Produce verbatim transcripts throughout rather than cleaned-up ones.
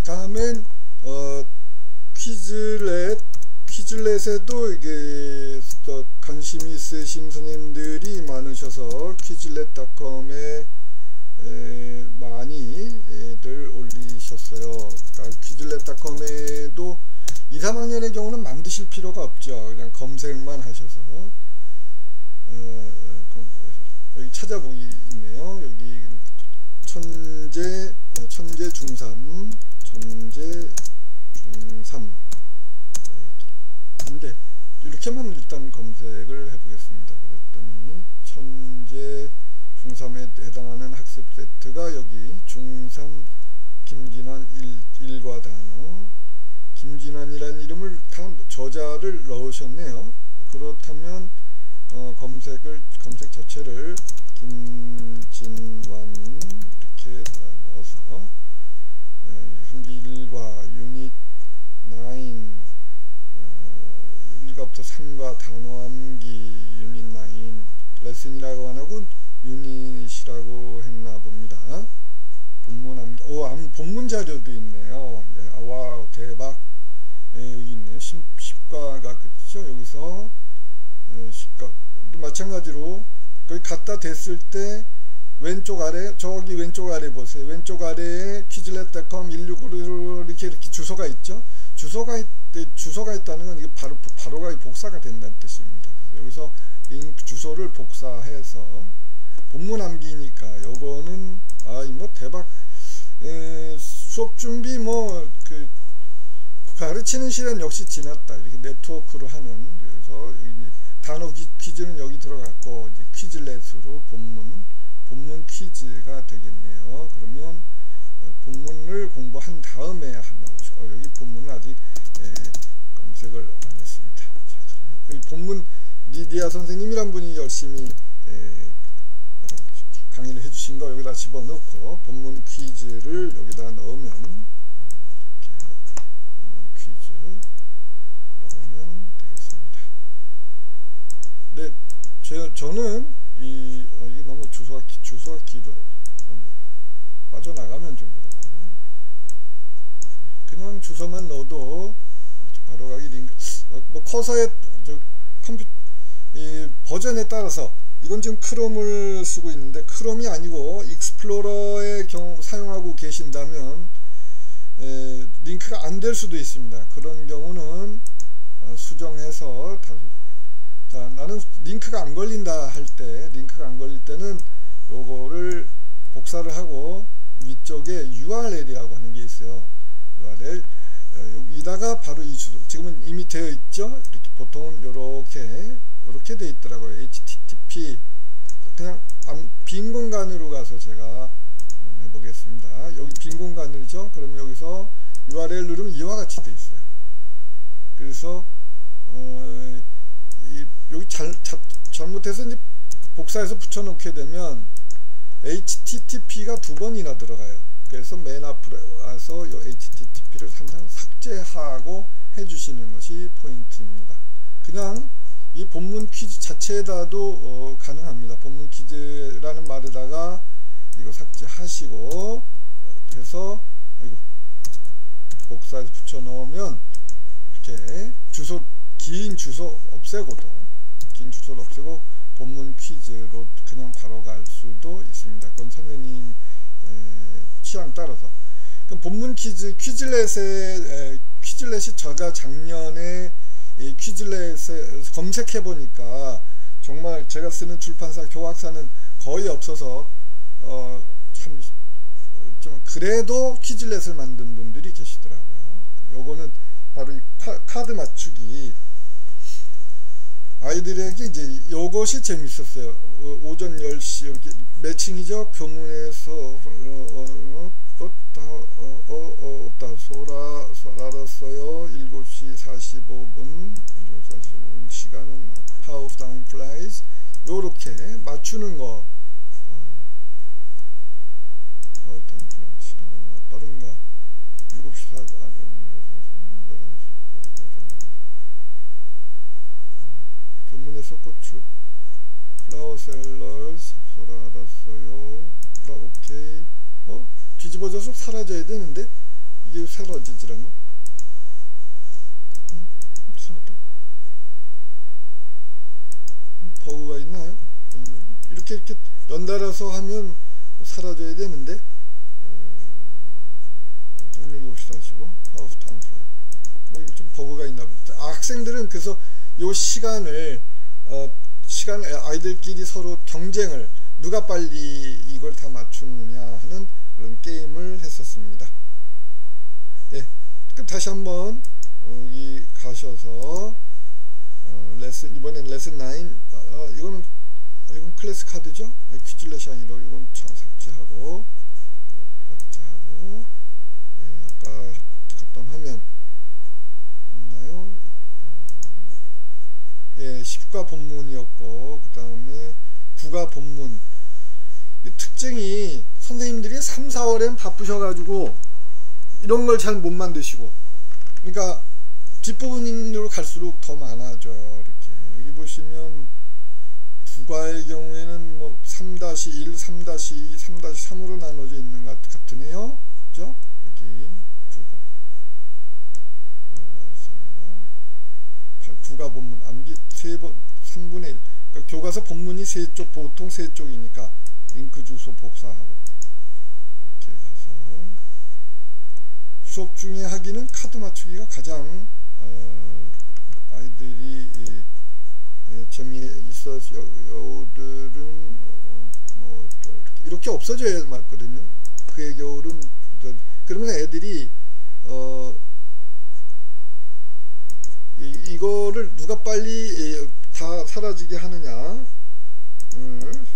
다음엔 어, 퀴즐렛, 퀴즐렛에도 이게 또 관심이 있으신 선생님들이 많으셔서 퀴즐렛 닷컴에 에, 많이들 올리셨어요. 그러니까 퀴즐렛 닷컴에도 이, 삼 학년의 경우는 만드실 필요가 없죠. 그냥 검색만 하셔서 어, 여기 찾아보기 있네요. 여기 천재 천재 중삼 천재 중삼 근데 이렇게만 일단 검색을 해보겠습니다. 그랬더니 천재 중삼에 해당하는 학습 세트가 여기 중삼 김진환 일 과 단어, 김진환이라는 이름을 다 저자를 넣으셨네요. 그렇다면 어, 검색을 검색 자체를 김진환 이렇게 넣어서 일 과 유닛 나인 어, 일 과부터 삼 과 단어 암기 유닛 나인 레슨이라고 안 하고 유닛이라고 했나 봅니다. 본문 암기, 오, 암, 본문 자료도 있네요. 예, 아, 와우, 대박. 예, 여기 있네요. 십, 과가 그죠? 여기서 예, 십 과 마찬가지로 거기 갖다 댔을 때 왼쪽 아래, 저기 왼쪽 아래 보세요. 왼쪽 아래에 퀴즐렛 닷컴 일육오로 이렇게 이렇게 주소가 있죠. 주소가 있, 주소가 있다는 건 이게 바로 바로가 복사가 된다는 뜻입니다. 여기서 링크 주소를 복사해서 본문 암기니까 요거는 아이 뭐 대박. 에, 수업 준비 뭐 그 가르치는 시간 역시 지났다. 이렇게 네트워크로 하는. 그래서 여기 단어 퀴즈는 여기 들어갔고 이제 퀴즐렛으로 본문 본문 퀴즈가 되겠네요. 그러면 본문을 공부한 다음에 나오죠. 어, 여기 본문은 아직 에, 검색을 안 했습니다. 자, 여기 본문 리디아 선생님이란 분이 열심히 에, 강의를 해주신 거 여기다 집어넣고 본문 퀴즈를 여기다 넣으면 이렇게 본문 퀴즈 넣으면 되겠습니다. 네, 제, 저는 이 어, 이게 너무 주소가 주소가 길어 너무 빠져나가면 좀 그렇고 그냥 주소만 넣어도 바로 가기 링크 어, 뭐 커서의 저 컴퓨터 이 버전에 따라서 이건 지금 크롬을 쓰고 있는데 크롬이 아니고 익스플로러의 경우 사용하고 계신다면 에, 링크가 안 될 수도 있습니다. 그런 경우는 어, 수정해서 다시 자, 나는 링크가 안 걸린다 할 때, 링크가 안 걸릴 때는 요거를 복사를 하고 위쪽에 유알엘이라고 하는 게 있어요. 유알엘 여기다가 바로 이 주소, 지금은 이미 되어 있죠. 이렇게 보통은 요렇게 요렇게 되어 있더라고요. 에이치티티피 그냥 빈 공간으로 가서 제가 해보겠습니다. 여기 빈 공간이죠. 그러면 여기서 유알엘 누르면 이와 같이 되어 있어요. 그래서 어, 이, 여기 잘, 자, 잘못해서 이제 복사해서 붙여놓게 되면 에이치티티피가 두 번이나 들어가요. 그래서 맨 앞으로 와서 이 에이치티티피를 항상 삭제하고 해주시는 것이 포인트입니다. 그냥 이 본문 퀴즈 자체에다도 어, 가능합니다. 본문 퀴즈라는 말에다가 이거 삭제하시고 해서 아이고, 복사해서 붙여 넣으면 이렇게 주소 긴 주소 없애고도 긴 주소를 없애고 본문 퀴즈로 그냥 바로 갈 수도 있습니다. 그건 선생님 에, 취향 따라서. 그럼 본문 퀴즈 퀴즐렛에 에, 퀴즐렛이 제가 작년에 이 퀴즐렛에 검색해 보니까 정말 제가 쓰는 출판사 교학사는 거의 없어서 어, 참 좀 그래도 퀴즐렛을 만든 분들이 계시더라고요. 요거는 바로 이 카, 카드 맞추기 아이들에게 이제 요것이 재밌었어요. 어, 오전 열 시 이렇게 매칭이죠. 교문에서 어, 또 다 어, 어, 어, 다 소라 알았어요. 일곱 시 사십오 분 일곱 시 사십오 분 시간은 how time flies 요렇게 맞추는 거 어, how time flies 시간은 빠른가 일곱 시 사십오 분 교문에서 고추 플라워 셀러스 소라 알았어요. 소라 오케이 어? 뒤집어져서 사라져야 되는데 이게 사, 찢어지질 않네. 음, 이상하다. 버그가 있나요? 음, 이렇게 이렇게 연달아서 하면 사라져야 되는데. 음, 읽어봅시다. 하시고 하우스 타운 플레이. 뭐 이거 좀 버그가 있나 보다. 아, 학생들은 그래서 요 시간을 어, 시간 아이들끼리 서로 경쟁을 누가 빨리 이걸 다 맞추느냐 하는 그런 게임을 했었습니다. 예, 그럼 다시 한번 여기 가셔서 어, 레슨 이번엔 레슨 나인. 어, 어, 이거는 이건 클래스 카드죠. 퀴즐렛이 아니라 이건 참 삭제하고 삭제하고. 예, 아까 갔던 화면 있나요? 예, 십과 본문이었고 그 다음에 구가 본문. 이 특징이 선생님들이 삼, 사월엔 바쁘셔가지고 이런 걸 잘 못 만드시고, 그러니까 뒷부분으로 갈수록 더 많아져요. 이렇게 여기 보시면 국어의 경우에는 뭐 삼 일, 삼 이, 삼 삼으로 나눠져 있는 것 같으네요. 그죠? 여기 국어 국어 본문 암기 세 번, 삼분의 일. 그러니까 교과서 본문이 세 쪽, 보통 세 쪽이니까 링크 주소 복사하고 이렇게 가서 수업 중에 하기는 카드 맞추기가 가장 어, 아이들이 예, 예, 재미있어. 여우들은 어, 뭐 이렇게 없어져야 맞거든요. 그의 겨울은. 그러면 애들이 어, 이, 이거를 누가 빨리 예, 다 사라지게 하느냐. 음,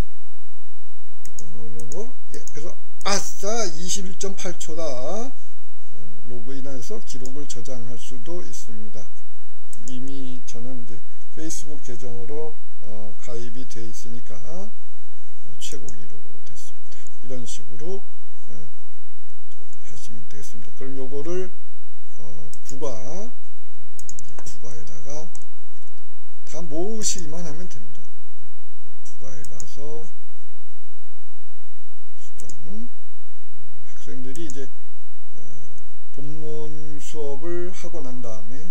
예, 그래서 아싸 이십일 점 팔 초다. 로그인해서 기록을 저장할 수도 있습니다. 이미 저는 이제 페이스북 계정으로 어, 가입이 되어 있으니까 어, 최고기로 됐습니다. 이런 식으로 어, 하시면 되겠습니다. 그럼 요거를 어, 국어 국어에다가 다 모으시기만 하면 됩니다. 국어에 가서 수정. 학생들이 이제 본문 수업을 하고 난 다음에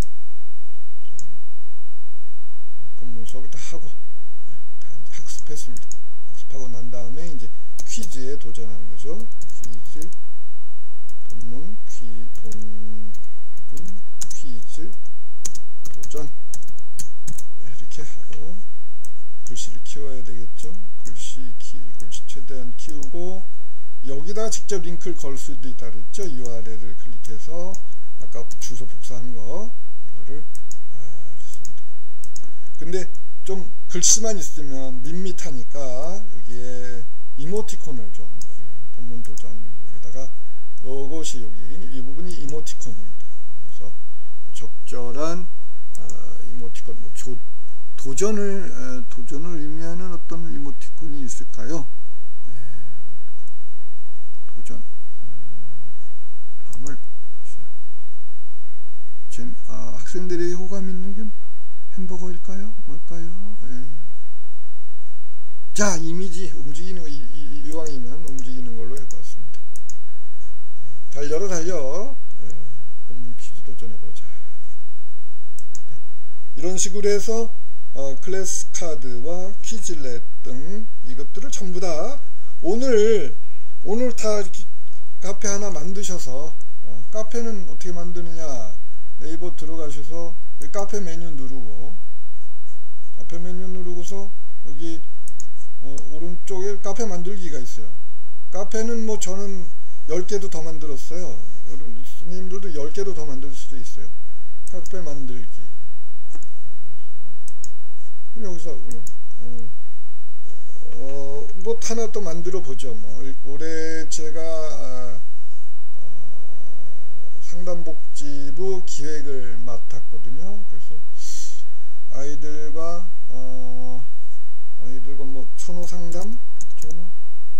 본문 수업을 다 하고 다 학습했습니다. 학습하고 난 다음에 이제 퀴즈에 도전하는 거죠. 퀴즈 본문 퀴 본문 퀴즈 도전. 이렇게 하고 글씨를 키워야 되겠죠. 글씨 키 글씨 최대한 키우고 여기다가 직접 링크를 걸 수도 있다 그랬죠. 유알엘을 클릭해서 아까 주소 복사한 거 이거를 아, 했습니다. 근데 좀 글씨만 있으면 밋밋하니까 여기에 이모티콘을 좀 본문 도전 여기다가 요것이 여기 이 부분이 이모티콘입니다. 그래서 적절한 어, 이모티콘 뭐 조, 도전을 에, 도전을 의미하는 어떤 이모티콘이 있을까요? 도전 함을 잼, 아, 학생들이 호감 있는 게 햄버거일까요? 뭘까요? 예. 자, 이미지 움직이는 거, 이, 이, 이왕이면 움직이는 걸로 해봤습니다. 달려라 달려. 예. 본문 퀴즈 도전해보자. 네. 이런 식으로 해서 어, 클래스 카드와 퀴즐렛 등 이것들을 전부 다 오늘 오늘 다 이렇게 카페 하나 만드셔서 어, 카페는 어떻게 만드느냐 네이버 들어가셔서 카페 메뉴 누르고 카페 메뉴 누르고서 여기 어, 오른쪽에 카페 만들기가 있어요. 카페는 뭐 저는 열 개도 더 만들었어요. 여러분 선생님들도 열 개도 더 만들 수도 있어요. 카페 만들기 여기서 어, 어, 뭐 하나 또 만들어 보죠. 뭐 올해 제가 아, 어, 상담복지부 기획을 맡았거든요. 그래서 아이들과 어, 아이들과 뭐 초노 상담, 초노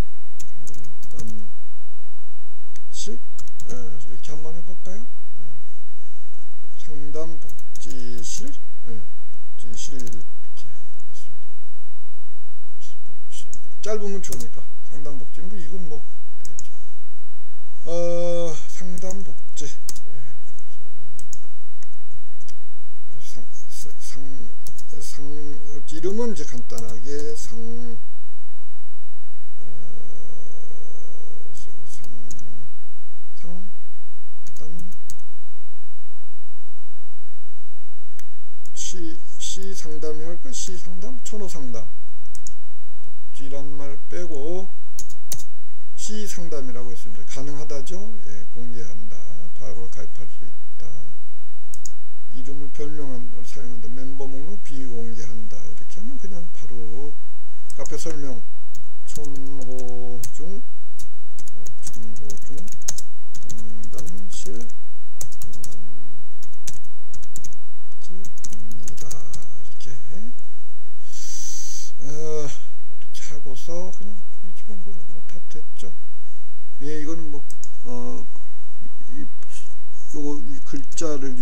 상담실 네, 이렇게 한번 해볼까요? 네. 상담복지실, 네, 복지실 이렇게. 짧으면 좋으니까 상담복지 뭐 이건 뭐 되겠죠. 어 상담복지 이제 간단하게 상, 어, 상, 상, 땀, 시, 시 상담이 할까? 시 상담? 천호 상담. G란 말 빼고 시 상담이라고 했습니다. 가능하다죠? 예, 공개한다. 바로 가입할 수 있다. 이름을 별명을 사용한다. 멤버 목록 비공개한다. 이렇게 하면 그냥 바로 카페 설명 촌호중 촌호중 상담실 상담실입니다. 이렇게 어, 이렇게 하고서 그냥 기본적으로 뭐 다 됐죠. 예, 이거는 뭐 어, 이, 요거 이 글자를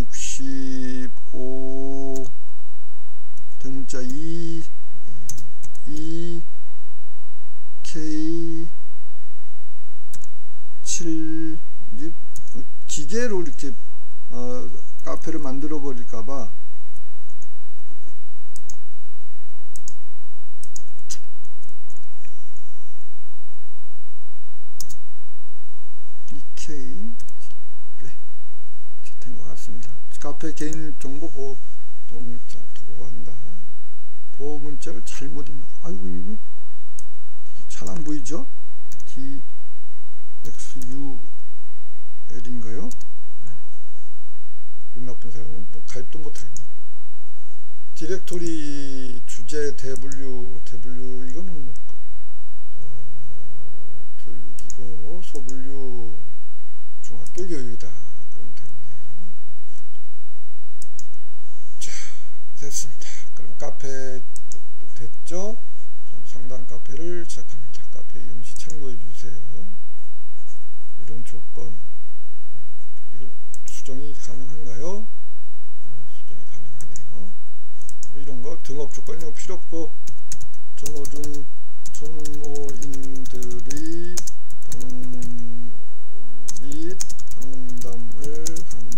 육십오 대문자 이 이 케이 칠 기계로 이렇게 어, 카페를 만들어 버릴까봐 이케이 네, 된 것 같습니다. 카페 개인 정보 보호 문자 보호한다. 보호 문자를 잘못 입니다. 아이고 이거 잘 안 보이죠? 디 엑스 유 엘인가요? 눈 나쁜 사람은 뭐 가입도 못하겠네. 디렉토리 주제 대분류 대분류 이거는 어, 교육이고 소분류 중학교 교육이다. 그럼 되겠네요. 자, 됐습니다. 그럼 카페 됐죠? 상담 카페를 시작합니다. 카페 이용 시 참고해 주세요. 이런 조건 이거 수정이 가능한가요? 수정이 가능하네요. 이런 거 등업 조건 이런 거 필요 없고 전호중 전호인들이 방문 및 상담을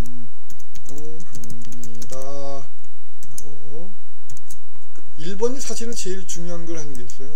합니다. 하고 일 번이 사실은 제일 중요한 걸 하는 게 있어요.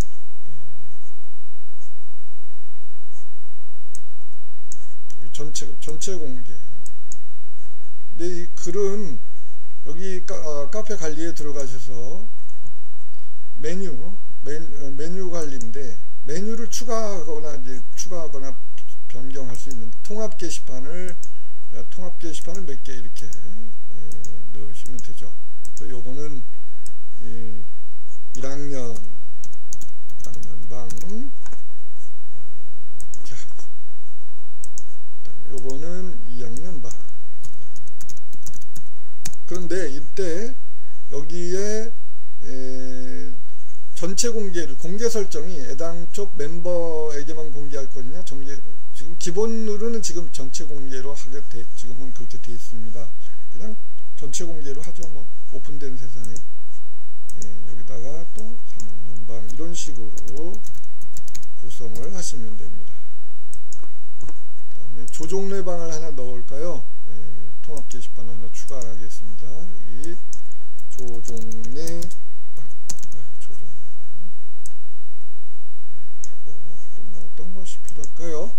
전체 전체 공개. 근데 이 글은 여기 카, 아, 카페 관리에 들어가셔서 메뉴 메, 메뉴 관리인데 메뉴를 추가하거나 이제 추가하거나 변경할 수 있는 통합 게시판을 통합 게시판을 몇 개 이렇게 에, 넣으시면 되죠. 그래서 요거는 예, 일 학년 일 학년 방 자, 요거는 이 학년 방. 그런데 이때 여기에 에, 전체 공개를 공개 설정이 애당초 멤버에게만 공개할 거거든요. 전개, 지금 기본으로는 지금 전체 공개로 하게 돼, 지금은 그렇게 돼 있습니다. 그냥 전체 공개로 하죠. 뭐 오픈된 세상에. 예, 여기다가 또 삼 학년 방 이런 식으로 구성을 하시면 됩니다. 그 다음에 조종래 방을 하나 넣을까요? 예, 통합 게시판 하나 추가하겠습니다. 여기 조종래 방, 네, 조종래 하고 또 뭐 어떤 것이 필요할까요?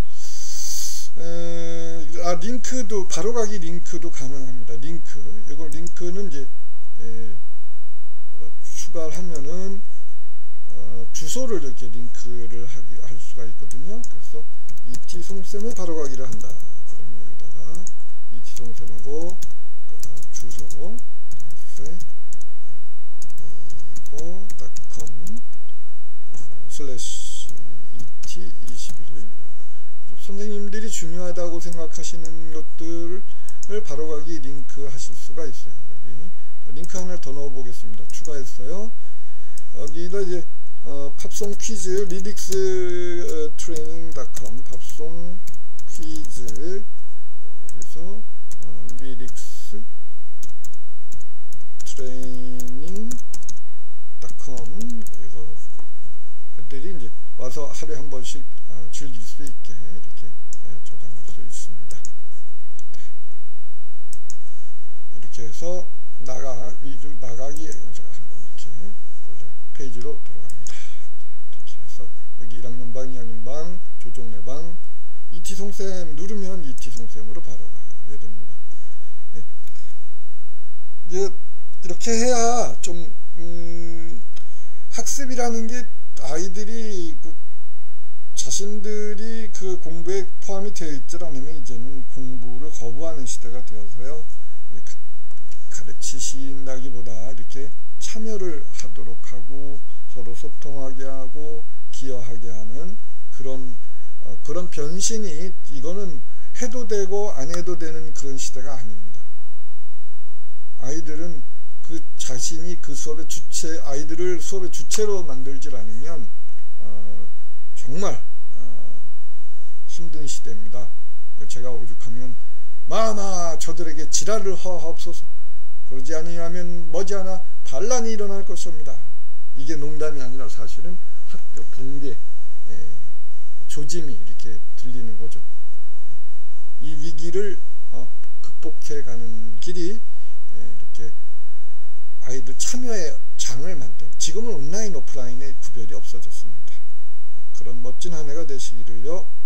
에, 아 링크도 바로가기 링크도 가능합니다. 링크 이거 링크는 이제 에, 추가를 하면은 어, 주소를 이렇게 링크를 하기, 할 수가 있거든요. 그래서 이티 송쌤을 바로가기를 한다. 그러면 여기다가 이티 송쌤하고 어, 주소 네이버 닷컴 슬래시 이티 이십일 선생님들이 중요하다고 생각하시는 것들을 바로가기 링크 하실 수가 있어요. 여기 링크 하나를 더 넣어 보겠습니다. 추가했어요. 여기다 이제 어, 팝송 퀴즈 리릭스 트레이닝 닷컴 팝송 퀴즈 그래서 어, 리릭스 트레이닝 닷컴 그래서 애들이 이제 와서 하루에 한 번씩 어, 즐길 수 있게 이렇게 네, 저장할 수 있습니다. 네. 이렇게 해서 나가 위주 나가기 영상을 한번 이렇게 원래 페이지로 돌아갑니다. 이렇게 해서 여기 일 학년방, 이 학년방, 조종내방, 이티송쌤 누르면 이티송쌤으로 바로 가게 됩니다. 네. 이제 이렇게 해야 좀 음, 학습이라는 게 아이들이 그 자신들이 그 공부에 포함이 되어 있지 않으면 이제는 공부를 거부하는 시대가 되어서요. 가르치신다기보다 이렇게 참여를 하도록 하고 서로 소통하게 하고 기여하게 하는 그런 어, 그런 변신이 이거는 해도 되고 안 해도 되는 그런 시대가 아닙니다. 아이들은 그 자신이 그 수업의 주체, 아이들을 수업의 주체로 만들질 않으면 어, 정말 어, 힘든 시대입니다. 제가 오죽하면 마마 저들에게 지랄을 하옵소서, 그러지 아니하면 머지않아 반란이 일어날 것입니다. 이게 농담이 아니라 사실은 학교 붕괴, 예, 조짐이 이렇게 들리는 거죠. 이 위기를 어, 극복해가는 길이 예, 이렇게 아이들 참여의 장을 만든, 지금은 온라인 오프라인의 구별이 없어졌습니다. 그런 멋진 한 해가 되시기를요